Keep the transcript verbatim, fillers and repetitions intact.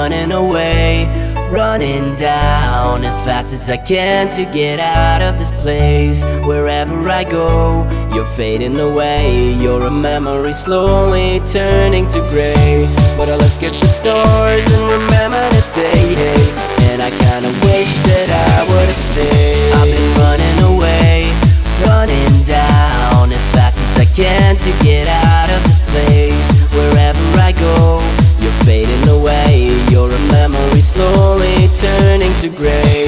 running away, running down as fast as I can to get out of this place. Wherever I go, you're fading away. You're a memory slowly turning to gray. But I look at the stars and remember the day, and I kinda wish that I would've stayed. I've been running away, running down as fast as I can to get out of this place. Wherever I go, you're fading away. You're a memory slowly turning to gray.